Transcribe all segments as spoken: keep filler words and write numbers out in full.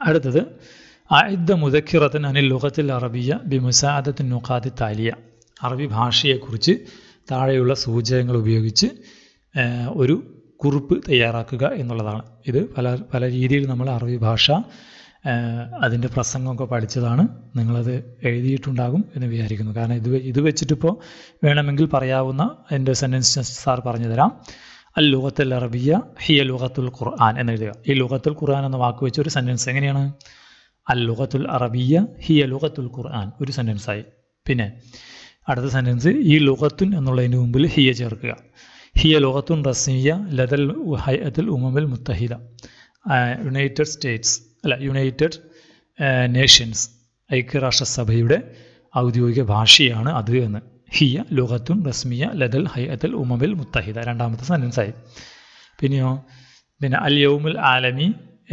അടുത്തത് അഇദ്ദ മുദക്കിറത്തൻ അനിൽ ലുഗത്തിൽ അറബിയ ബിമുസാഅദത്തിൻ നുഖാത്തി താലിയ. അറബി ഭാഷയെക്കുറിച്ച് താഴെയുള്ള സൂചകങ്ങൾ ഉപയോഗിച്ച് ഒരു കുറിപ്പ് തയ്യാറാക്കുക എന്നുള്ളതാണ്. ഇത് പല പല രീതിയിൽ നമ്മൾ അറബി ഭാഷ അതിൻ്റെ പ്രസംഗമൊക്കെ പഠിച്ചതാണ്. നിങ്ങളത് എഴുതിയിട്ടുണ്ടാകും എന്ന് വിചാരിക്കുന്നു. കാരണം ഇത് ഇത് വെച്ചിട്ടിപ്പോൾ വേണമെങ്കിൽ പറയാവുന്ന എൻ്റെ സെൻറ്റൻസ് സാർ പറഞ്ഞു തരാം. അൽ ലുഗത്തുൽ അറബിയ ഹിയ ലുഗത്തുൽ ഖുർആൻ എന്നെഴുതുക. ഈ ലുഗത്തുൽ ഖുർആൻ എന്ന വാക്ക് വെച്ച് ഒരു സെൻറ്റൻസ് എങ്ങനെയാണ്? അൽ ലുഗത്തുൽ അറബിയ ഹിയ ലുഗത്തുൽ ഖുർആൻ ഒരു സെൻറ്റൻസായി. പിന്നെ അടുത്ത സെൻറ്റൻസ് ഈ ലുഗത്തുൻ എന്നുള്ളതിന് മുമ്പിൽ ഹിയ ചേർക്കുക. ഹിയ ലുഗത്തുൻ റസ്മിയ ലദൽ ഹൈഅത്തുൽ ഉമമുൽ മുത്തഹിദ, യുണൈറ്റഡ് സ്റ്റേറ്റ്സ് അല്ല യുണൈറ്റഡ് നേഷൻസ്, ഐക്യരാഷ്ട്രസഭയുടെ ഔദ്യോഗിക ഭാഷയാണ് അത് എന്ന്. ഹിയ ലുഗത്തുൻ റസ്മിയ ലദൽ ഹൈഅത്തുൽ ഉമമുൽ മുത്തഹിദ രണ്ടാമത്തെ സെൻറ്റൻസായി. പിന്നെയോ പിന്നെ അൽ യൗമുൽ ആലമി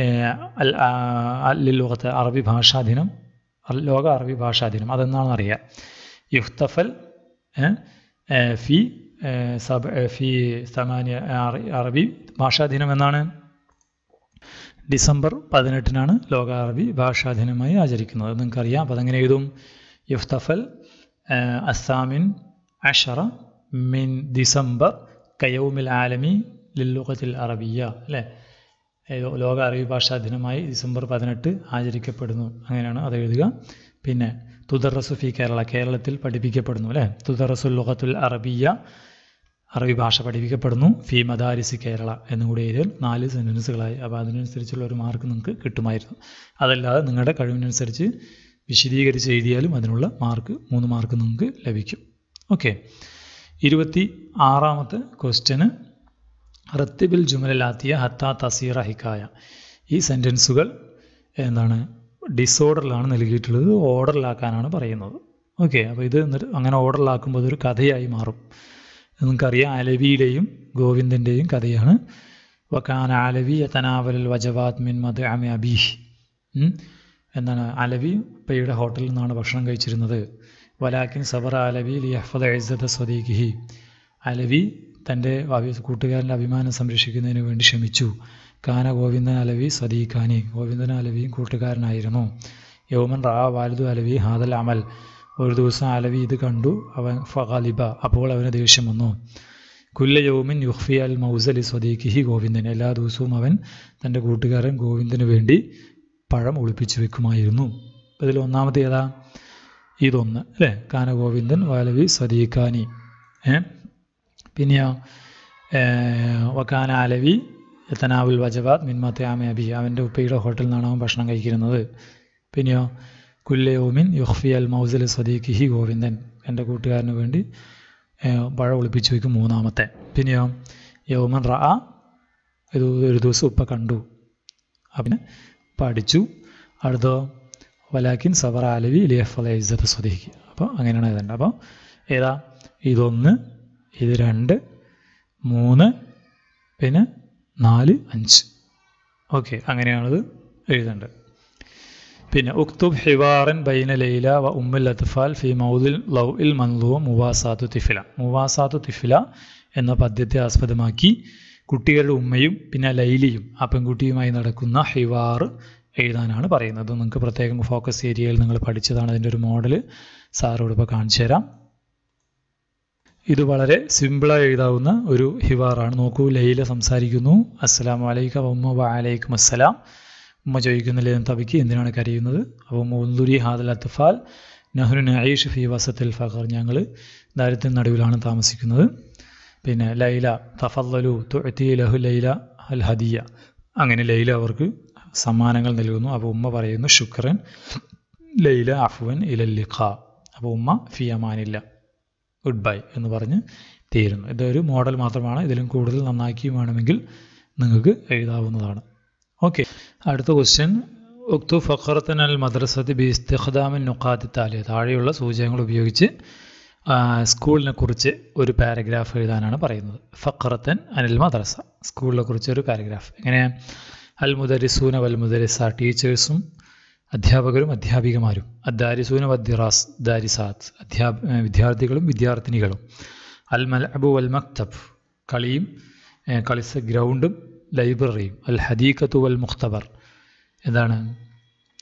അൽ ലുഗത്ത് അറബി ഭാഷാ ദിനം, ലോക അറബി ഭാഷാ ദിനം അതെന്നാണെന്ന് അറിയാം. യുഹ്തഫൽ ഫി സബ ഫി സമാനിയ അറബി ഭാഷാ ദിനം എന്നാണ് ഡിസംബർ പതിനെട്ടിനാണ് ലോക അറബി ഭാഷാ ദിനമായി ആചരിക്കുന്നത്. നിങ്ങൾക്കറിയാം. അപ്പോൾ അതെങ്ങനെ എഴുതും? യുഹ്തഫൽ അസാമിൻ അഷറ മിൻ ഡിസംബർ കയൗമിൽ ആലമി ലില്ലുഗത്തിൽ അറബിയ അല്ലേ? ലോക അറബി ഭാഷാ ദിനമായി ഡിസംബർ പതിനെട്ട് ആചരിക്കപ്പെടുന്നു. അങ്ങനെയാണ് അത് എഴുതുക. പിന്നെ തുദറസു ഫി കേരള, കേരളത്തിൽ പഠിപ്പിക്കപ്പെടുന്നു അല്ലേ? തുദറസുൽ ലുഗത്തുൽ അറബിയ, അറബി ഭാഷ പഠിപ്പിക്കപ്പെടുന്നു. ഫി മദാരിസ് കേരള എന്നും കൂടി എഴുതിയാൽ നാല് സെൻറ്റൻസുകളായി. അപ്പോൾ അതിനനുസരിച്ചുള്ള ഒരു മാർക്ക് നിങ്ങൾക്ക് കിട്ടുമായിരുന്നു. അതല്ലാതെ നിങ്ങളുടെ കഴിവിനനുസരിച്ച് വിശദീകരിച്ച് എഴുതിയാലും അതിനുള്ള മാർക്ക് മൂന്ന് മാർക്ക് നിങ്ങൾക്ക് ലഭിക്കും. ഓക്കെ. ഇരുപത്തി ആറാമത്തെ ക്വസ്റ്റ്യന് റത്തിബിൽ ജുമലാത്തിയ ഹത്താ തസീറ ഹിക്കായ. ഈ സെൻറ്റൻസുകൾ എന്താണ് ഡിസോർഡറിലാണ് നൽകിയിട്ടുള്ളത്, ഓർഡറിലാക്കാനാണ് പറയുന്നത്. ഓക്കെ. അപ്പോൾ ഇത് എന്നിട്ട് അങ്ങനെ ഓർഡറിലാക്കുമ്പോൾ അതൊരു കഥയായി മാറും. നിങ്ങൾക്കറിയാം അലവിയുടെയും ഗോവിന്ദൻ്റെയും കഥയാണ്. വക്കാന അലവി യതനാവലൽ വജവാത് മിൻ മദ്അമി അബീഹ്. എന്താണ് അലവി ഉപ്പയുടെ ഹോട്ടലിൽ നിന്നാണ് ഭക്ഷണം കഴിച്ചിരുന്നത്. വലാക്കിൻ സബറ അലവി ലിയഹ്ഫദ ഇസ്സത സ്വദീഖിഹി. അലവി തൻ്റെ കൂട്ടുകാരൻ്റെ അഭിമാനം സംരക്ഷിക്കുന്നതിന് വേണ്ടി ക്ഷമിച്ചു. കാന ഗോവിന്ദൻ അലവി സദീഖാനി. ഗോവിന്ദൻ അലവിയും കൂട്ടുകാരനായിരുന്നു. യൗമൻ റാ വാലിദു അലവി ഹാദൽ അമൽ. ഒരു ദിവസം അലവി ഇത് കണ്ടു, അവൻ ഫഗലിബ, അപ്പോൾ അവന് ദേഷ്യം വന്നു. കുല്ല യൗമിൻ യുഖ്ഫി അൽ മൗസലി സ്വദീഖിഹി ഗോവിന്ദൻ. എല്ലാ ദിവസവും അവൻ തൻ്റെ കൂട്ടുകാരൻ ഗോവിന്ദന് വേണ്ടി പഴം ഒളിപ്പിച്ചു വെക്കുമായിരുന്നു. ഇതിൽ ഒന്നാമത്തെ ഏതാ? ഇതൊന്ന് അല്ലേ? കാന ഗോവിന്ദൻ വാലവി സദീഖാനി. ഏ പിന്നെയോ വക്കാന അലവി തനാവുൽ വജവാത് മിൻമത്യാമി അബി. അവൻ്റെ ഉപ്പയുടെ ഹോട്ടലിൽ നിന്നാണ് അവൻ ഭക്ഷണം കഴിക്കുന്നത്. പിന്നെയോ കുല്ലയോമിൻ യുഖ്ഫി അൽ മൗസലി സദീഖിഹി ഗോവിന്ദൻ. എൻ്റെ കൂട്ടുകാരന് വേണ്ടി പഴം ഒളിപ്പിച്ചു വയ്ക്കും മൂന്നാമത്തെ. പിന്നെയോ യൗമൻ റ, ഇത് ഒരു ദിവസം ഉപ്പ കണ്ടു, അവന് പഠിച്ചു. അടുത്തോ വലാക്കിൻ സബറ അലവി ലിയഹ്ഫദ ഇസ്സത സ്വദീഖി. അപ്പോൾ അങ്ങനെയാണ് എഴുതേണ്ടത്. അപ്പോൾ ഏതാ? ഇതൊന്ന്, ഇത് രണ്ട്, മൂന്ന്, പിന്നെ നാല്, അഞ്ച്. ഓക്കെ. അങ്ങനെയാണത് എഴുതേണ്ടത്. പിന്നെ ഉക്തുബ് ഹിവാറൻ ബൈന ലൈല വ ഉമ്മുൽ അത്ഫാൽ ഫി മൗദിൽ ലൗഇൽ മൻലൂം മുവാസാത്തു തിഫില. മുവാസാത്തു തിഫില എന്ന പദ്യത്തെ ആസ്പദമാക്കി കുട്ടികളുടെ ഉമ്മയും പിന്നെ ലൈലിയും ആ പെൺകുട്ടിയുമായി നടക്കുന്ന ഹിവാർ എഴുതാനാണ് പറയുന്നത്. നിങ്ങൾക്ക് പ്രത്യേകം ഫോക്കസ് ഏരിയയിൽ നിങ്ങൾ പഠിച്ചതാണ്. അതിൻ്റെ ഒരു മോഡൽ സാറോട് ഇപ്പോൾ കാണിച്ചു തരാം. ഇത് വളരെ സിമ്പിളായി എഴുതാവുന്ന ഒരു ഹിവാറാണ്. നോക്കൂ, ലൈല സംസാരിക്കുന്നു. അസ്സലാമു അലൈക ഉമ്മ വ അലൈക്കും അസ്സലാം. ഉമ്മ ചോദിക്കുന്നില്ല തബിക്ക് എന്തിനാണ് കരയുന്നത്? അപ്പോൾ മുന്ദുരി ഹാദൽ അത്ഫാൽ നഹ്നു നഈഷ് ഫി വസത്തിൽ ഫഖർ. ഞങ്ങൾ ദാരിദ്ര്യ നടുവിലാണ് താമസിക്കുന്നത്. പിന്നെ ലൈല തഫല്ലലു തുഅതി ലഹു ലൈല അൽ ഹദിയ. അങ്ങനെ ലൈല അവർക്ക് സമ്മാനങ്ങൾ നൽകുന്നു. അപ്പോൾ ഉമ്മ പറയുന്നു ശുക്രൻ ലൈല അഫ്വൻ ഇലൽ ലിഖാ. അപ്പോൾ ഉമ്മ ഫി അമാനില്ല, ഗുഡ് ബൈ എന്ന് പറഞ്ഞ് തീരുന്നു. ഇതൊരു മോഡൽ മാത്രമാണ്. ഇതിലും കൂടുതൽ നന്നാക്കി വേണമെങ്കിൽ നിങ്ങൾക്ക് എഴുതാവുന്നതാണ്. ഓക്കെ. അടുത്ത ക്വസ്റ്റ്യൻ ഉക്തു ഫഖറത്തൻ അൽ മദ്രസത്തി ബി ഇസ്തിഖ്ദാമിൻ നുഖാത്തി താലിയ. താഴെയുള്ള സൂചകങ്ങൾ ഉപയോഗിച്ച് സ്കൂളിനെ കുറിച്ച് ഒരു പാരഗ്രാഫ് എഴുതാനാണ് പറയുന്നത്. ഫഖറത്തൻ അനിൽ മദ്രസ, സ്കൂളിനെ കുറിച്ച് ഒരു പാരഗ്രാഫ്. എങ്ങനെ? അൽ മുദരിസൂന വൽ മുദരിസ, ടീച്ചേഴ്സും അധ്യാപകരും അധ്യാപികമാരും. അദ്ദാരിസൂന വദ്ദിറാസ് ദാരിസാത്ത്, അധ്യാ വിദ്യാർത്ഥികളും വിദ്യാർത്ഥിനികളും. അൽ മൽഅബു വൽ മക്തബ്, കളിയും കളിസ ഗ്രൗണ്ടും ലൈബ്രറിയും. അൽ ഹദീഖത്തു വൽ മുഖ്തബർ, എന്താണ്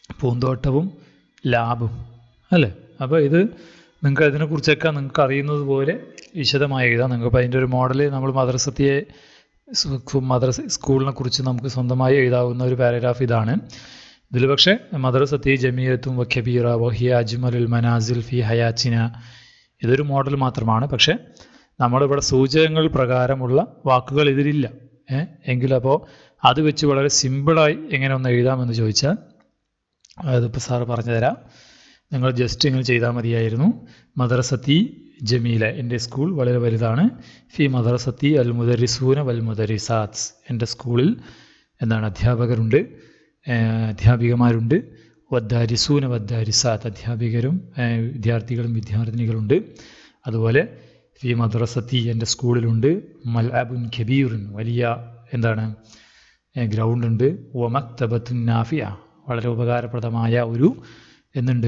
പൂന്തോട്ടവും ലാബും അല്ലേ. അപ്പോൾ ഇത് നിങ്ങൾക്ക് അതിനെക്കുറിച്ചൊക്കെ നിങ്ങൾക്ക് അറിയുന്നത് പോലെ വിശദമായി എഴുതാം. നിങ്ങൾക്ക് അതിൻ്റെ ഒരു മോഡൽ നമ്മൾ മദ്രസത്തിയെ മദ്രസ സ്കൂളിനെ കുറിച്ച് നമുക്ക് സ്വന്തമായി എഴുതാവുന്ന ഒരു പാരഗ്രാഫ് ഇതാണ്. ഇതിൽ പക്ഷേ മദ്രസത്തി ജമിയത്തും വഖബീറ വഹിയ അജ്മലുൽ മനാസിൽ ഫി ഹയാച്ചിന ഇതൊരു മോഡൽ മാത്രമാണ്. പക്ഷേ നമ്മളിവിടെ സൂചകങ്ങൾ പ്രകാരമുള്ള വാക്കുകൾ ഇതിലില്ല. ഏഹ് എങ്കിലപ്പോൾ അത് വെച്ച് വളരെ സിമ്പിളായി എങ്ങനെ ഒന്ന് എഴുതാമെന്ന് ചോദിച്ചാൽ അതിപ്പോൾ സാറ് പറഞ്ഞു തരാം. നിങ്ങൾ ജസ്റ്റ് ഇങ്ങനെ ചെയ്താൽ മതിയായിരുന്നു. മദ്രസത്തി ജമീല, എൻ്റെ സ്കൂൾ വളരെ വലുതാണ്. ഫി മദ്രസത്തി അൽ മുദരിസൂന വൽ മുദരിസാത്ത്, എൻ്റെ സ്കൂളിൽ എന്താണ് അധ്യാപകരുണ്ട്, അധ്യാപികമാരുണ്ട്. വദ്ദാരിസൂന വദ്ദാരിസാത്ത്, അധ്യാപികരും വിദ്യാർത്ഥികളും വിദ്യാർത്ഥിനികളുണ്ട്. അതുപോലെ ഫി മദ്രസത്തി, എൻ്റെ സ്കൂളിലുണ്ട്. മൽഅബുൻ കബീറുൻ, വലിയ എന്താണ് ഗ്രൗണ്ട് ഉണ്ട്. വ മക്തബത്തുൻ നാഫിയ, വളരെ ഉപകാരപ്രദമായ ഒരു എന്നുണ്ട്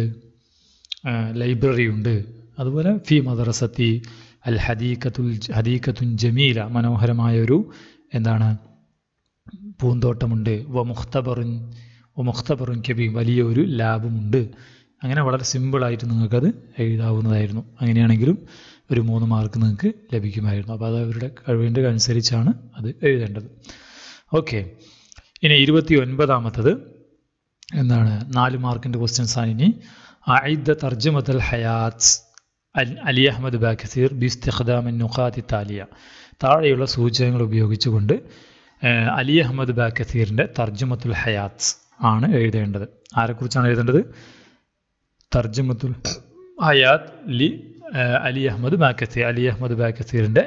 ലൈബ്രറി ഉണ്ട്. അതുപോലെ ഫി മദ്രസത്തി അൽ ഹദീഖത്തുൽ ഹദീഖത്തുൻ ജമീല, മനോഹരമായൊരു എന്താണ് പൂന്തോട്ടമുണ്ട്. വ മുഖ്തബറുൻ വ മുഖ്തബറുൻ കബീർ, വലിയൊരു ലാബുമുണ്ട്. അങ്ങനെ വളരെ സിമ്പിളായിട്ട് നിങ്ങൾക്കത് എഴുതാവുന്നതായിരുന്നു. അങ്ങനെയാണെങ്കിലും ഒരു മൂന്ന് മാർക്ക് നിങ്ങൾക്ക് ലഭിക്കുമായിരുന്നു. അപ്പോൾ അത് അവരുടെ കഴിവിൻ്റെ അനുസരിച്ചാണ് അത് എഴുതേണ്ടത്. ഓക്കെ, ഇനി ഇരുപത്തി ഒൻപതാമത്തത് എന്താണ് നാല് മാർക്കിൻ്റെ ക്വസ്റ്റ്യൻസാണ്. ഇനി അഇദ്ദ തർജമത്തുൽ ഹയാത്ത് അലി അഹമ്മദ് ബാക്കസീർ ബിസ്തിഖ്ദാമി നുഖാത്തി താലിയ, താഴെയുള്ള സൂചകങ്ങൾ ഉപയോഗിച്ചുകൊണ്ട് അലി അഹമ്മദ് ബാക്കസീറിൻ്റെ തർജമത്തുൽ ഹയാത്ത് ആണ് എഴുതേണ്ടത്. ആരെക്കുറിച്ചാണ് എഴുതേണ്ടത്? തർജമത്തുൽ ഹയാത്ത് ലി Ali Ahmad Bakathir, Ali Ahmad ബാക്കസീറിൻ്റെ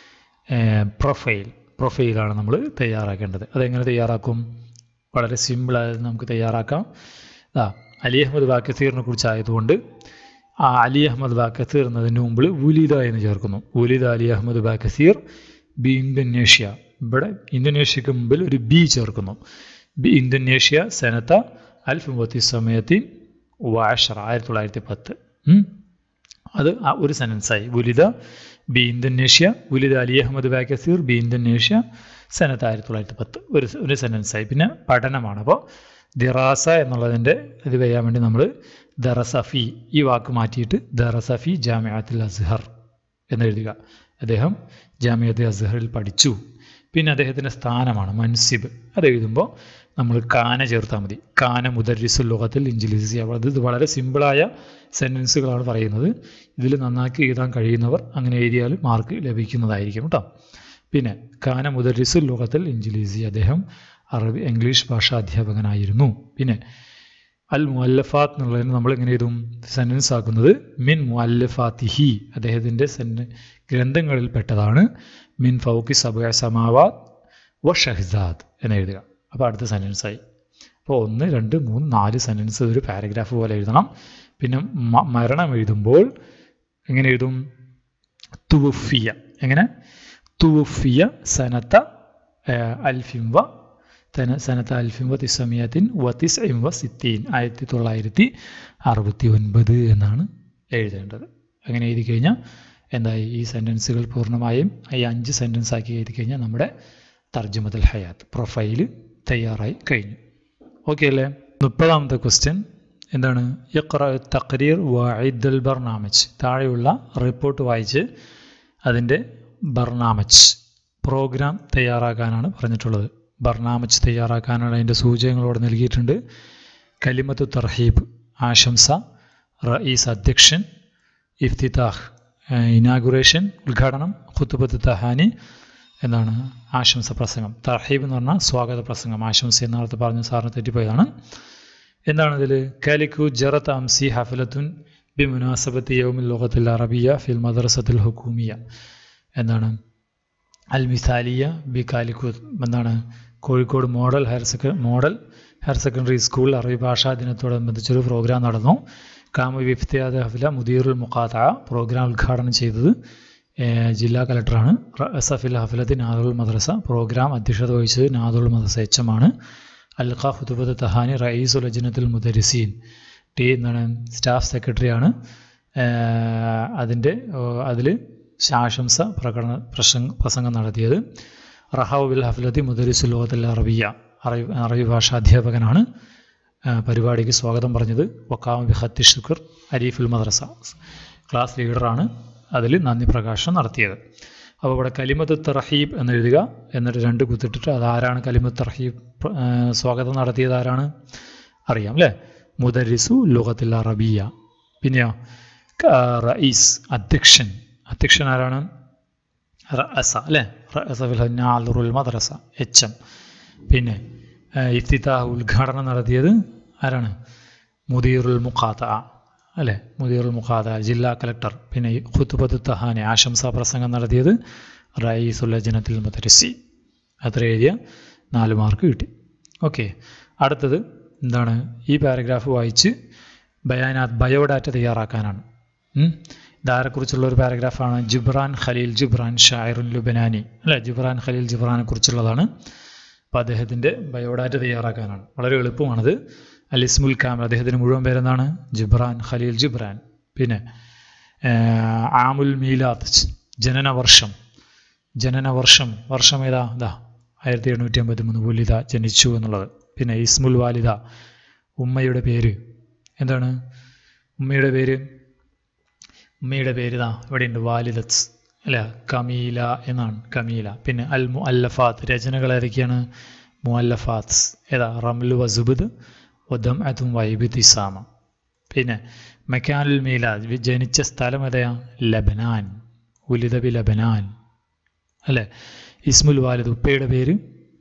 പ്രൊഫൈൽ പ്രൊഫൈലാണ് നമ്മൾ തയ്യാറാക്കേണ്ടത്. അതെങ്ങനെ തയ്യാറാക്കും? വളരെ സിമ്പിളായത് നമുക്ക് തയ്യാറാക്കാം. ആ അലി അഹമ്മദ് ബാക്കസീറിനെ കുറിച്ചായതുകൊണ്ട് ആ അലി അഹമ്മദ് ബാക്കസീർ എന്നതിന് മുമ്പിൽ വുലിദ എന്ന് ചേർക്കുന്നു. വുലിദ അലി അഹമ്മദ് ബാക്കസീർ ബി ഇന്തോനേഷ്യ, ഇവിടെ ഇന്തോനേഷ്യക്ക് മുമ്പിൽ ഒരു ബി ചേർക്കുന്നു. ബി ഇന്തോനേഷ്യ സനത്ത അൽഫി സമയത്തി വാഷറ, ആയിരത്തി തൊള്ളായിരത്തി പത്ത്. അത് ആ ഒരു സെനൻസായി. വുലിദ ബി ഇന്തോനേഷ്യ, വുലിദ അലി അഹമ്മദ് ബാക്കസീർ ബി ഇന്തോനേഷ്യ സനത്ത് ആയിരത്തി തൊള്ളായിരത്തി പത്ത്, ഒരു ഒരു സെനൻസായി. പിന്നെ പഠനമാണ്. അപ്പോൾ ദിറാസ എന്നുള്ളതിൻ്റെ ഇത് ചെയ്യാൻ വേണ്ടി നമ്മൾ ദറസഫി ഈ വാക്ക് മാറ്റിയിട്ട് ദറസഫി ജാമിഅത്തുൽ അസ്ഹർ എന്നെഴുതുക. അദ്ദേഹം ജാമിഅത്തുൽ അസ്ഹറിൽ പഠിച്ചു. പിന്നെ അദ്ദേഹത്തിൻ്റെ സ്ഥാനമാണ് മൻസിബ്, അത് എഴുതുമ്പോൾ നമ്മൾ കാന ചേർത്താൽ മതി. കാന മുദരിസുൽ ലുഗത്തിൽ ഇൻജിലിസി. അത് ഇത് വളരെ സിമ്പിളായ സെൻറ്റൻസുകളാണ് പറയുന്നത്. ഇതിൽ നന്നാക്കി എഴുതാൻ കഴിയുന്നവർ അങ്ങനെ എഴുതിയാൽ മാർക്ക് ലഭിക്കുന്നതായിരിക്കും കേട്ടോ. പിന്നെ കാന മുദരിസുൽ ലുഗത്തിൽ ഇൻജിലിസി, അദ്ദേഹം അറബി ഇംഗ്ലീഷ് ഭാഷാ അധ്യാപകനായിരുന്നു. പിന്നെ അൽ മുഅല്ലഫാത്ത് എന്നുള്ളതിന് നമ്മൾ എങ്ങനെ എഴുതും? സെൻറ്റൻസ് ആക്കുന്നത് മിൻ മുഅല്ലഫാത്തിഹി, അദ്ദേഹത്തിൻ്റെ സെൻ ഗ്രന്ഥങ്ങളിൽ പെട്ടതാണ്. മിൻ ഫൗക്കി സബഅ സമാവാത്ത് വ ഷഹ്സാദ് എന്നെഴുതുക. അപ്പോൾ അടുത്ത സെൻറ്റൻസായി. അപ്പോൾ ഒന്ന് രണ്ട് മൂന്ന് നാല് സെൻറ്റൻസ് ഒരു പാരഗ്രാഫ് പോലെ എഴുതണം. പിന്നെ മരണം എഴുതുമ്പോൾ എങ്ങനെ എഴുതും? തുവഫിയ, എങ്ങനെ തുവഫിയ സനത്ത അൽഫിം വ സനത്ത അൽഫിം വ തിസമിയത്തിൻ വ തിസ്ഇൻ വ സിത്തീൻ, ആയിരത്തി തൊള്ളായിരത്തി അറുപത്തി ഒൻപത് എന്നാണ് എഴുതേണ്ടത്. അങ്ങനെ എഴുതി കഴിഞ്ഞാൽ എന്തായി? ഈ സെൻറ്റൻസുകൾ പൂർണ്ണമായും ഈ അഞ്ച് സെൻറ്റൻസ് ആക്കി എഴുതി കഴിഞ്ഞാൽ നമ്മുടെ തർജമത്തുൽ ഹയാത്ത് പ്രൊഫൈല് തയ്യാറായി കഴിഞ്ഞു. ഓക്കെ അല്ലേ? മുപ്പതാമത്തെ ക്വസ്റ്റ്യൻ എന്താണ്? ഇഖ്റ തഖ്രീർ വഇദ്ദൽ ബർനാമജ്, താഴെയുള്ള റിപ്പോർട്ട് വായിച്ച് അതിൻ്റെ ബർനാമജ് പ്രോഗ്രാം തയ്യാറാക്കാനാണ് പറഞ്ഞിട്ടുള്ളത്. ബർനാമജ് തയ്യാറാക്കാനാണ് അതിൻ്റെ സൂചകങ്ങളോട് നൽകിയിട്ടുണ്ട്. കലിമത്തു തർഹീബ് ആശംസ, റഈസ് അധ്യക്ഷൻ, ഇഫ്തിതാഹ് ഇനാഗുറേഷൻ ഉദ്ഘാടനം, ഖുത്ബത്ത് തഹാനി എന്താണ് ആശംസ പ്രസംഗം. തർഹീബ് എന്ന് പറഞ്ഞാൽ സ്വാഗത പ്രസംഗം, ആശംസ എന്നർത്ഥം പറഞ്ഞ സാറിന് തെറ്റിപ്പോയതാണ്. എന്താണ് ഇതിൽ? കാലിക്കു ജറത്ത് അംസി ഹഫലത്തുൻ ബി മുനാസബത്തി യൗമിൽ ലുഗത്തിൽ അറബിയ ഫിൽ മദ്രസത്തുൽ ഹുക്കൂമിയ. എന്താണ്? അൽ മിസാലിയ ബി കാലിക്കു എന്താണ്? Kozhikode model higher second model higher secondary school അറബി ഭാഷാ ദിനത്തോടനുബന്ധിച്ചൊരു പ്രോഗ്രാം നടന്നു. കാമു വിഫ്തിയാദ് ഹഫല മുദീറുൽ മുഖാത്ത, പ്രോഗ്രാം ഉദ്ഘാടനം ചെയ്തത് ജില്ലാ കലക്ടറാണ്. സഫിൽ ഹഫലത്ത് നാദുൽ മദ്രസ, പ്രോഗ്രാം അധ്യക്ഷത വഹിച്ചത് നാദുൽ മദ്രസ എച്ച് എം ആണ്. അൽഖ ഖുതുബത്ത് തഹാനി റയീസുൽ അജ്നത്തുൽ മുദരിസീൻ, ടി എന്താണ് സ്റ്റാഫ് സെക്രട്ടറിയാണ്. അതിൻ്റെ അതിൽ ആശംസ പ്രകടന പ്രസംഗ പ്രസംഗം നടത്തിയത്. റഹാവുൽ ഹഫലത്തി മുദരിസുൽ ലുഗത്തുൽ അറബിയ, അറബി അറബി ഭാഷാ അധ്യാപകനാണ്. പരിപാടിക്ക് സ്വാഗതം പറഞ്ഞത്. വക്കാമ ബി ഖത്തി ശുക്ർ അരീഫുൽ മദ്രസ ക്ലാസ് ലീഡറാണ് അതിൽ നന്ദി പ്രകാശനം നടത്തിയത്. അപ്പോൾ ഇവിടെ കലിമത്ത് തർഹീബ് എന്ന് എഴുതുക, എന്നിട്ട് രണ്ട് കുത്തിട്ടിട്ട് അതാരാണ് കലിമത്ത് തർഹീബ് സ്വാഗതം നടത്തിയത് ആരാണ് അറിയാം അല്ലേ? മുദരിസു ലുഗത്തിൽ അറബിയ. പിന്നെയോ റഈസ് അധ്യക്ഷൻ, അധ്യക്ഷൻ ആരാണ്? റഅസ അല്ലേ? റഅസ ഫിൽ നാദിറുൽ മദ്രസ എച്ച് എം. പിന്നെ ഇഫ്തിതാഹ് ഉദ്ഘാടനം നടത്തിയത് ആരാണ്? മുദീറുൽ മുഖാത്തഅ അല്ലേ? മുദീറുൽ മുഖാത്തഅ ജില്ലാ കലക്ടർ. പിന്നെ ഖുത്ബത്തു തഹാനി ആശംസാ പ്രസംഗം നടത്തിയത് റഈസുൽ ലജ്നത്തുൽ മുദരിസി. അത്ര എഴുതിയ നാല് മാർക്ക് കിട്ടി. ഓക്കെ, അടുത്തത് എന്താണ്? ഈ പാരഗ്രാഫ് വായിച്ച് ബയാനാത്ത് ബയോഡാറ്റ തയ്യാറാക്കാനാണ്. ഇതാരെക്കുറിച്ചുള്ള ഒരു പാരഗ്രാഫാണ്? ജിബ്രാൻ ഖലീൽ ജിബ്രാൻ ഷായറുൻ ലുബനാനി അല്ലേ? ജിബ്രാൻ ഖലീൽ ജിബ്രാനെ കുറിച്ചുള്ളതാണ്. അപ്പോൾ അദ്ദേഹത്തിൻ്റെ ബയോഡാറ്റ തയ്യാറാക്കാനാണ്. വളരെ എളുപ്പമാണത്. അൽ ഇസ്മുൽ കാമിൽ, അദ്ദേഹത്തിൻ്റെ മുഴുവൻ പേരെന്താണ്? ജിബ്രാൻ ഖലീൽ ജിബ്രാൻ. പിന്നെ ആമുൽ മീലാദ് ജനനവർഷം, ജനനവർഷം വർഷം ഏതാ? ഇതാ ആയിരത്തി എണ്ണൂറ്റി അമ്പത്തി മൂന്ന് വലിത ജനിച്ചു എന്നുള്ളത്. പിന്നെ ഇസ്മുൽ വാലിദ ഉമ്മയുടെ പേര് എന്താണ്? ഉമ്മയുടെ പേര് ഉമ്മയുടെ പേര് ഇതാ ഇവിടെയുണ്ട്, വാലിദത്ത് അല്ല, കമീല എന്നാണ്, കമീല. പിന്നെ അൽ മുഅല്ലഫാത്ത് രചനകൾ ഏതൊക്കെയാണ്? മുഅല്ലഫാത്ത് ഏതാ? റംലു വസുബുദ് വദം അതും വൈബിത്തിസാമ. പിന്നെ മക്കാനുൽ മീലാദ് ജനിച്ച സ്ഥലം ഏതാ? ലബനാൻ, ഉലിദ ബി ലബനാൻ അല്ലേ? ഇസ്മുൽ വാലിദ് ഉപ്പയുടെ പേര്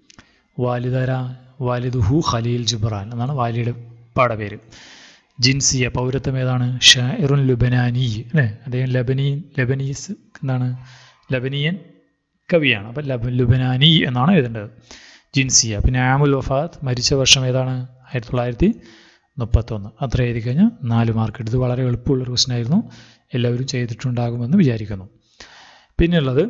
വാലിദര വാലിദുഹു ഖലീൽ ജിബ്രാൻ എന്നാണ് വാലിയുടെ ഉപ്പയുടെ പേര്. ജിൻസിയ പൗരത്വം ഏതാണ്? ഷാഇറുൻ ലുബനാനി അല്ലേ? അദ്ദേഹം ലബനീ ലബനീസ് എന്താണ്? ലബനിയൻ കവിയാണ്. അപ്പം ലബ ലുബനാനി എന്നാണ് എഴുതേണ്ടത്. ജിൻസിയ. പിന്നെ ആമുൽ വഫാത്ത് മരിച്ച വർഷം ഏതാണ്? ആയിരത്തി തൊള്ളായിരത്തി മുപ്പത്തൊന്ന്. അത്ര എഴുതി കഴിഞ്ഞാൽ നാല് മാർക്ക് എടുത്ത്. വളരെ എളുപ്പമുള്ളൊരു ക്വസ്റ്റൻ ആയിരുന്നു, എല്ലാവരും ചെയ്തിട്ടുണ്ടാകുമെന്ന് വിചാരിക്കുന്നു. പിന്നെയുള്ളത്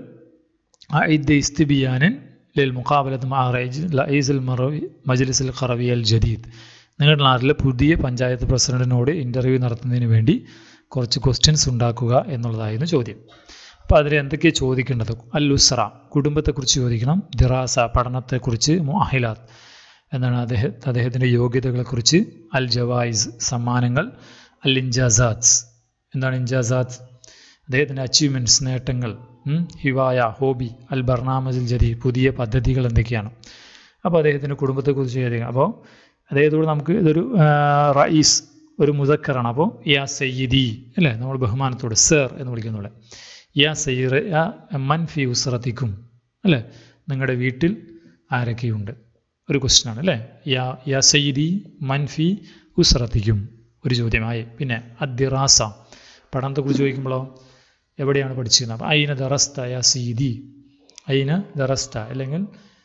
അഇദ് ഇസ്തിബിയാനൻ ലിൽ മുഖാബലത്ത് മഅ റഈസുൽ മജ്ലിസുൽ ഖറവി അൽ ജദീദ്. നിങ്ങളുടെ നാട്ടിലെ പുതിയ പഞ്ചായത്ത് പ്രസിഡന്റിനോട് ഇൻ്റർവ്യൂ നടത്തുന്നതിന് വേണ്ടി കുറച്ച് ക്വസ്റ്റ്യൻസ് ഉണ്ടാക്കുക എന്നുള്ളതായിരുന്നു ചോദ്യം. അപ്പോൾ അതിൽ എന്തൊക്കെയാണ് ചോദിക്കേണ്ടത്? അൽ ഉസ്ര കുടുംബത്തെക്കുറിച്ച് ചോദിക്കണം. ദിറാസ പഠനത്തെക്കുറിച്ച്. മുഅഹിലാത്ത് എന്താണ് അദ്ദേഹം അദ്ദേഹത്തിൻ്റെ യോഗ്യതകളെക്കുറിച്ച്. അൽ ജവായിസ് സമ്മാനങ്ങൾ. അൽ ഇൻജാസാത്ത് എന്താണ് ഇൻജാസാത്ത്? അദ്ദേഹത്തിൻ്റെ അച്ചീവ്മെൻറ്റ്സ് നേട്ടങ്ങൾ. ഹിവായ ഹോബി. അൽ ബർനാമജുൽ ജദീദ് പുതിയ പദ്ധതികൾ എന്തൊക്കെയാണ്? അപ്പോൾ അദ്ദേഹത്തിൻ്റെ കുടുംബത്തെക്കുറിച്ച് ചോദിക്കാം. അപ്പോൾ അദ്ദേഹത്തോട് നമുക്ക് ഇതൊരു റഈസ് ഒരു മുദക്കറാണ്. അപ്പോൾ യാ സയ്യിദി അല്ലേ? നമ്മൾ ബഹുമാനത്തോട് സർ എന്ന് വിളിക്കുന്നുള്ളൂ. യാ സയ്യിർ യാ മൻ ഫി ഉസ്റത്തിക്കും അല്ലേ? നിങ്ങളുടെ വീട്ടിൽ ആരൊക്കെയുണ്ട്? ഒരു ക്വസ്റ്റ്യനാണ് അല്ലേ? യാ യാ സയ്യിദി മൻ ഫി ഉസ്റത്തിക്കും ഒരു ചോദ്യമായി. പിന്നെ അദ്ദിറാസ പഠനത്തെക്കുറിച്ച് ചോദിക്കുമ്പോഴോ എവിടെയാണ് പഠിച്ചിരുന്നത്? അപ്പോൾ ഐന ദറസ്ത യാ സയ്യിദി, ഐന ദറസ്ത അല്ലെങ്കിൽ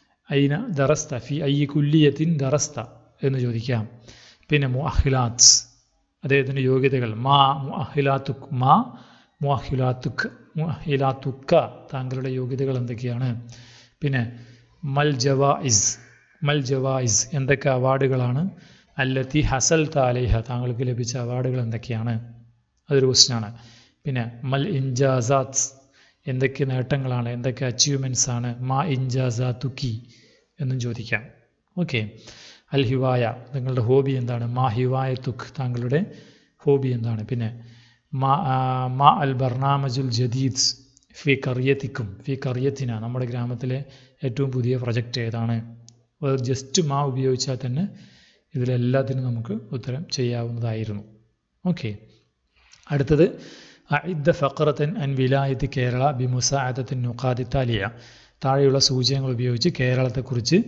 ഐന ദറസ്ത ഫി ഐ കുല്ലിയത്തിൻ ദറസ്ത എന്ന് ചോദിക്കാം. പിന്നെ മുഅഹിലാത്ത് അദ്ദേഹത്തിൻ്റെ യോഗ്യതകൾ. മാ മുഅഹിലാത്തുക് മാ മുഅഹിലാത്തുക് മുഅഹിലാത്തുക്ക താങ്കളുടെ യോഗ്യതകൾ എന്തൊക്കെയാണ്? പിന്നെ മൽ ജവായിസ് മൽ ജവായിസ് എന്തൊക്കെ അവാർഡുകളാണ്? അല്ലത്തി ഹസൽ താലേഹ താങ്കൾക്ക് ലഭിച്ച അവാർഡുകൾ എന്തൊക്കെയാണ്? അതൊരു ക്വസ്റ്റ്യനാണ്. പിന്നെ മൽ ഇൻജാസാത്ത് എന്തൊക്കെ നേട്ടങ്ങളാണ്, എന്തൊക്കെ അച്ചീവ്മെൻറ്റ്സ് ആണ്? മാ ഇൻജാസാത്തുക്കി എന്നും ചോദിക്കാം. ഓക്കെ. അൽ ഹിവായ നിങ്ങളുടെ ഹോബി എന്താണ്? മാ ഹിവായത്തുക് താങ്കളുടെ ഹോബി എന്താണ്? പിന്നെ മാ മാ അൽ ബർനാമജുൽ ജദീദ് ഫി കറിയത്തിക്കും ഫി കറിയത്തിന നമ്മുടെ ഗ്രാമത്തിലെ ഏറ്റവും പുതിയ പ്രൊജക്റ്റ് ഏതാണ്? ജസ്റ്റ് മാ ഉപയോഗിച്ചാൽ തന്നെ ഇതിലെല്ലാത്തിനും നമുക്ക് ഉത്തരം ചെയ്യാവുന്നതായിരുന്നു. ഓക്കെ. അടുത്തത് അഇദ്ദ ഫഖറത്തൻ അൻ വിലായത്ത് കേരള ബി മുസാഅദത്തിൻ നുഖാദി താലിയ താഴെയുള്ള സൂചകങ്ങൾ ഉപയോഗിച്ച് കേരളത്തെക്കുറിച്ച്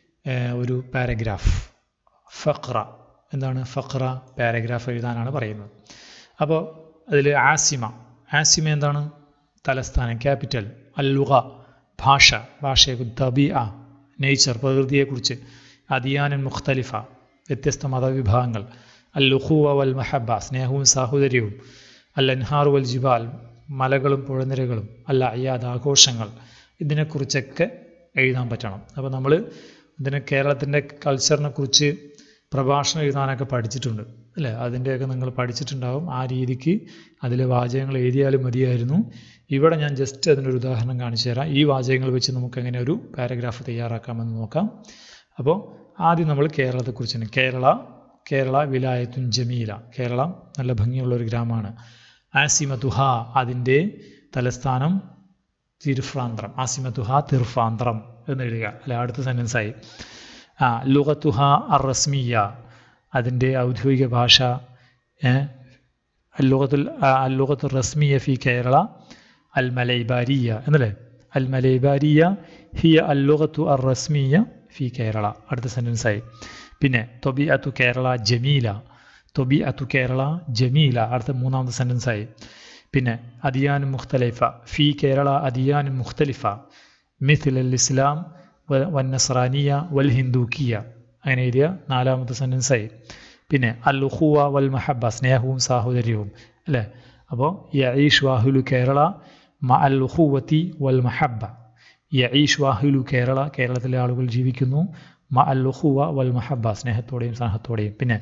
ഒരു പാരഗ്രാഫ്. ഫഖ്റ എന്താണ്? ഫഖ്റ പാരഗ്രാഫ് എഴുതാനാണ് പറയുന്നത്. അപ്പോൾ അതിൽ ആസിമ ആസിമ എന്താണ്? തലസ്ഥാനം, ക്യാപിറ്റൽ. അൽ ലുഗ ഭാഷ ഭാഷയെക്കുറിച്ച്. തബീഅ നേച്ചർ പ്രകൃതിയെക്കുറിച്ച്. അദിയാനൻ മുഖ്തലിഫ വ്യത്യസ്ത മതവിഭാഗങ്ങൾ. അൽ ഉഖുവ വൽ മഹബ്ബ സ്നേഹവും സാഹോദര്യവും. അൽ അൻഹാർ വൽ ജിബാൽ മലകളും പുഴനിരകളും. അൽ അയ്യാദ് ആഘോഷങ്ങൾ. ഇതിനെക്കുറിച്ചൊക്കെ എഴുതാൻ പറ്റണം. അപ്പോൾ നമ്മൾ ഇതിന് കേരളത്തിൻ്റെ കൾച്ചറിനെ കുറിച്ച് പ്രഭാഷണം എഴുതാനൊക്കെ പഠിച്ചിട്ടുണ്ട് അല്ലേ? അതിൻ്റെയൊക്കെ നിങ്ങൾ പഠിച്ചിട്ടുണ്ടാവും. ആ രീതിക്ക് അതിലെ വാചകങ്ങൾ എഴുതിയാലും മതിയായിരുന്നു. ഇവിടെ ഞാൻ ജസ്റ്റ് അതിനൊരു ഉദാഹരണം കാണിച്ചു തരാം. ഈ വാചകങ്ങൾ വെച്ച് നമുക്ക് എങ്ങനെ ഒരു പാരഗ്രാഫ് തയ്യാറാക്കാമെന്ന് നോക്കാം. അപ്പോൾ ആദ്യം നമ്മൾ കേരളത്തെക്കുറിച്ചാണ്. കേരള കേരള വിലായത്തുൻ ജമീല, കേരളം നല്ല ഭംഗിയുള്ള ഒരു ഗ്രാമമാണ്. ആസിമതുഹ, അതിൻ്റെ തലസ്ഥാനം തിരുഫ്രാന്ത്രം. ആസിമതുഹ തിർഫാന്ത്രം എന്ന് എഴുതുക. അല്ല, അടുത്ത സെൻറ്റൻസായി. ആ ലുഗത്തുഹ അർ റസ്മിയ, അതിൻ്റെ ഔദ്യോഗിക ഭാഷ. അല്ലുഗത്തുൽ അല്ലുഗത്തു റസ്മിയ ഫി കേരള അൽ മലൈബാരിയ എന്നല്ലേ. അൽ മലൈബാരിയ ഹിയ അല്ലുഗത്തു അർ റസ്മിയ ഫി കേരള. അടുത്ത സെൻറ്റൻസായി. പിന്നെ തൊബിഅത്തു കേരള ജമീല, തൊബിഅത്തു കേരള ജമീല അടുത്ത മൂന്നാമത്തെ സെൻറ്റൻസായി. പിന്നെ അദിയാനു മുഖ്തലിഫ ഫി കേരള അദിയാനു മുഖ്തലിഫ മിഥിൽ അൽ ഇസ്ലാം വൻ നസ്രാനിയ വൽ ഹിന്ദുക്കിയ, അങ്ങനെ എഴുതിയ നാലാമത്തെ സെൻറ്റൻസായി. പിന്നെ അൽ ഉഖുവ വൽ മഹബ്ബ, സ്നേഹവും സാഹോദര്യവും അല്ലേ. അപ്പോൾ യഈഷ് വാഹുലു കേരള മ അൽ ഉഖുവത്തി വൽ മഹബ്ബ. യഈഷ് വാഹുലു കേരള, കേരളത്തിലെ ആളുകൾ ജീവിക്കുന്നു മ അൽ ഉഖുവ വൽ മഹബ്ബ, സ്നേഹത്തോടെയും സ്നേഹത്തോടെയും. പിന്നെ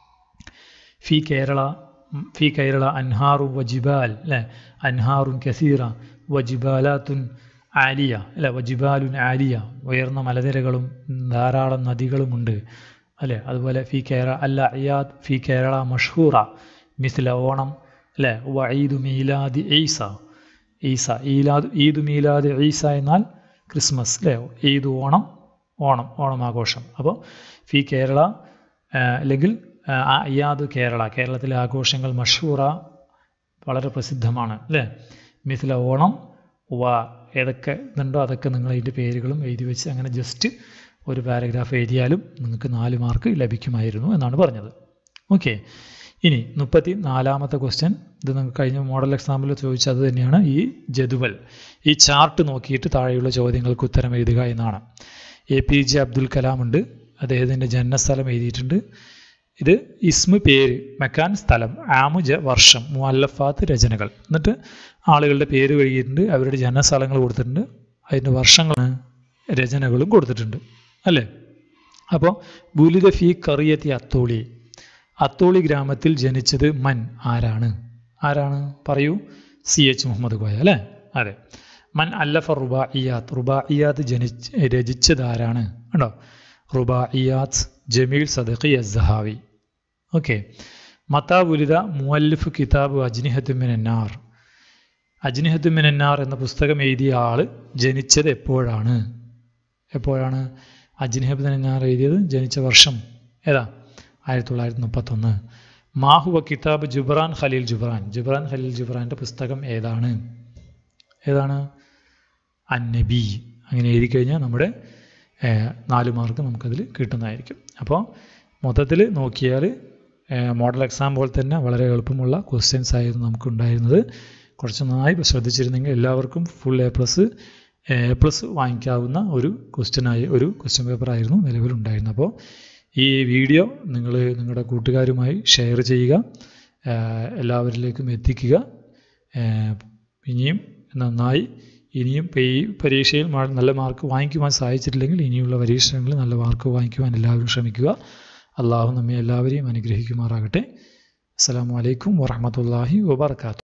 ഫി കേരള ഫി കേരള അൻഹാറു വജിബാൽ അല്ലേ, അൻഹാറുൻ കസീറ വജിബാലാത്തുൻ ആലിയ അല്ലെ, വജിബാലുൻ ആലിയ, ഉയർന്ന മലനിരകളും ധാരാളം നദികളുമുണ്ട് അല്ലേ. അതുപോലെ ഫി കേരള അല്ല അയാദ് ഫി കേരള മഷ്ഹൂറ മിസ്ല ഓണം അല്ലേ. വഈദു മീലാദി ഈസ, ഈസ ഈലാദ് ഈദു മീലാദ് ഈസ എന്നാൽ ക്രിസ്മസ് അല്ലേ. ഈദ് ഓണം, ഓണം ഓണം ആഘോഷം. അപ്പോൾ ഫി കേരള അല്ലെങ്കിൽ അയ്യാദ് കേരള, കേരളത്തിലെ ആഘോഷങ്ങൾ മഷ്ഹൂറ വളരെ പ്രസിദ്ധമാണ് അല്ലേ. മിസ്ല ഓണം വ ഏതൊക്കെ ഇതുണ്ടോ അതൊക്കെ നിങ്ങൾ അതിൻ്റെ പേരുകളും എഴുതി വെച്ച് അങ്ങനെ ജസ്റ്റ് ഒരു പാരഗ്രാഫ് എഴുതിയാലും നിങ്ങൾക്ക് നാല് മാർക്ക് ലഭിക്കുമായിരുന്നു എന്നാണ് പറഞ്ഞത്. ഓക്കെ, ഇനി മുപ്പത്തി നാലാമത്തെ ക്വസ്റ്റ്യൻ. ഇത് നിങ്ങൾക്ക് കഴിഞ്ഞ മോഡൽ എക്സാമ്പിൾ ചോദിച്ചത് തന്നെയാണ്. ഈ ജദുവൽ, ഈ ചാർട്ട് നോക്കിയിട്ട് താഴെയുള്ള ചോദ്യങ്ങൾക്ക് ഉത്തരം എഴുതുക എന്നാണ്. A P J Abdul Kalam ഉണ്ട്, അദ്ദേഹത്തിൻ്റെ ജന്മസ്ഥലം എഴുതിയിട്ടുണ്ട്. ഇത് ഇസ്മ പേര്, മെക്കാൻ സ്ഥലം, ആമു ജ വർഷം, മുഅല്ലഫാത്ത് രചനകൾ, എന്നിട്ട് ആളുകളുടെ പേര് എഴുതിയിട്ടുണ്ട്, അവരുടെ ജനസ്ഥലങ്ങൾ കൊടുത്തിട്ടുണ്ട്, അതിൻ്റെ വർഷങ്ങൾ രചനകളും കൊടുത്തിട്ടുണ്ട് അല്ലേ. അപ്പോൾ ബുലിദ ഫി ഖറിയത്തി അത്തോളി, അത്തോളി ഗ്രാമത്തിൽ ജനിച്ചത് മൻ, ആരാണ് ആരാണ് പറയൂ. സി എച്ച് മുഹമ്മദ് കോയ അല്ലേ. അതെ. മൻ അല്ലഫ റുബാഇയാത്ത്, റുബാഇയാത്ത് ജനിച്ച് രചിച്ചത് ആരാണ് ഉണ്ടോ. റുബാഇയാത്ത് ജമീൽ സദഖി അസ്സഹാവി. ഓക്കെ. മത്താ വുലിദ മുഅല്ലിഫ് കിതാബ് അജ്നിഹത്തു മിനന്നാർ, അജ്നിഹത്തു മിനന്നാർ എന്ന പുസ്തകം എഴുതിയ ആൾ ജനിച്ചത് എപ്പോഴാണ് എപ്പോഴാണ് അജ്നിഹത്തു മിനന്നാർ എഴുതിയത് ജനിച്ച വർഷം ഏതാ. ആയിരത്തി തൊള്ളായിരത്തി മുപ്പത്തൊന്ന്. മാഹുവ കിതാബ് ജുബ്രാൻ ഖലീൽ ജുബ്രാൻ, ജുബ്രാൻ ഖലീൽ ജുബ്രാൻ്റെ പുസ്തകം ഏതാണ് ഏതാണ് അന്നബി. അങ്ങനെ എഴുതി കഴിഞ്ഞാൽ നമ്മുടെ നാല് മാർക്ക് നമുക്കതിൽ കിട്ടുന്നതായിരിക്കും. അപ്പോൾ മൊത്തത്തിൽ നോക്കിയാൽ മോഡൽ എക്സാം പോലെ തന്നെ വളരെ എളുപ്പമുള്ള ക്വസ്റ്റ്യൻസ് ആയിരുന്നു നമുക്കുണ്ടായിരുന്നത്. കുറച്ച് നന്നായി ശ്രദ്ധിച്ചിരുന്നെങ്കിൽ എല്ലാവർക്കും full A plus A plus വാങ്ങിക്കാവുന്ന ഒരു ക്വസ്റ്റ്യനായി ഒരു ക്വസ്റ്റ്യൻ പേപ്പറായിരുന്നു നിലവിലുണ്ടായിരുന്നത്. അപ്പോൾ ഈ വീഡിയോ നിങ്ങൾ നിങ്ങളുടെ കൂട്ടുകാരുമായി ഷെയർ ചെയ്യുക, എല്ലാവരിലേക്കും എത്തിക്കുക. ഇനിയും നന്നായി ഇനിയും ഈ പരീക്ഷയിൽ നല്ല മാർക്ക് വാങ്ങിക്കുവാൻ സാധിച്ചിട്ടില്ലെങ്കിൽ ഇനിയുള്ള പരീക്ഷകളിൽ നല്ല മാർക്ക് വാങ്ങിക്കുവാൻ എല്ലാവരും ശ്രമിക്കുക. അള്ളാഹു നമ്മെ എല്ലാവരെയും അനുഗ്രഹിക്കുമാറാകട്ടെ. അസ്സലാമു അലൈക്കും വറഹ്മത്തുള്ളാഹി വബറകാതുഹു.